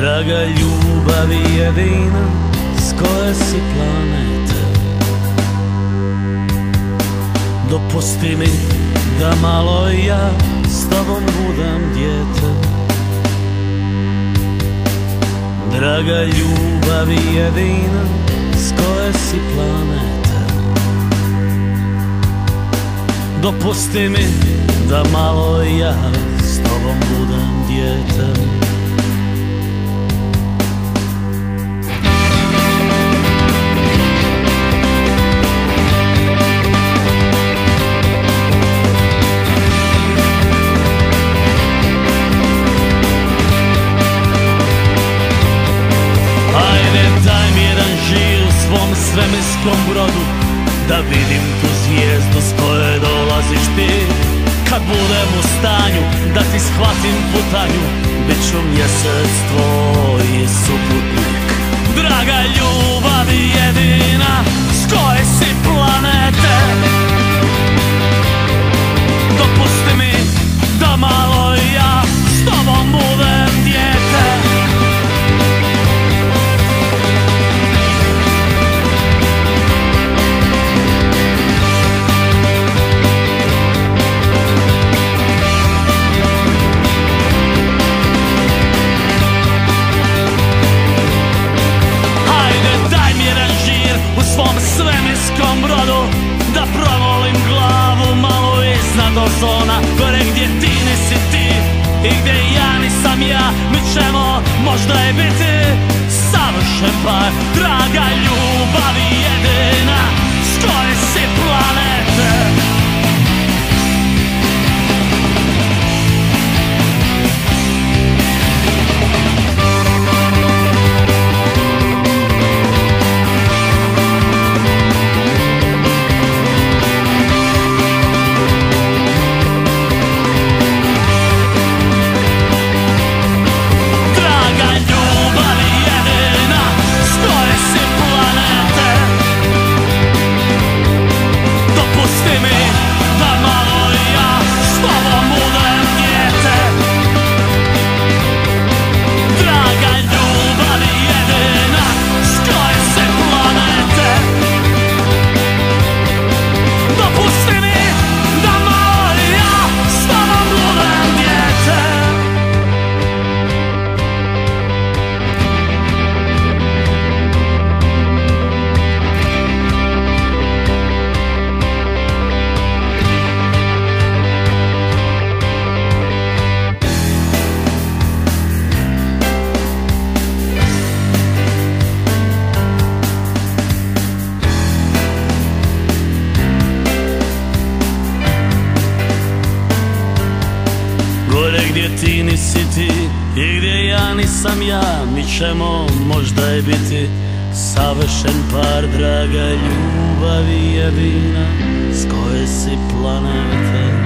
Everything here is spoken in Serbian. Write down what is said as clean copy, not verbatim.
Draga ljubavi jedina, s koje si planete? Dopusti mi da malo ja s tobom budem dijete. Draga ljubavi jedina, s koje si planete? Dopusti mi da malo ja s tobom budem dijete. Svemirskom brodu, da vidim tu zvijezdu s koje dolaziš ti. Kad budem u stanju da ti shvatim putanju, bit ću mjesec tvoj suputnik. Draga ljubavi jedina, s koje si planete? Dopusti mi da malo ja s tobom budem dijete. Svemirskom brodu, da provolim glavu malo iznad ozona, gore gdje ti nisi ti i gdje ja nisam ja. Mi ćemo možda i biti savršen par. Draga ljubavi jedina, s koje si planete? Gdje ti nisi ti i gdje ja nisam ja, mi ćemo možda i biti savršen par. Draga ljubavi jedina, s koje si planete?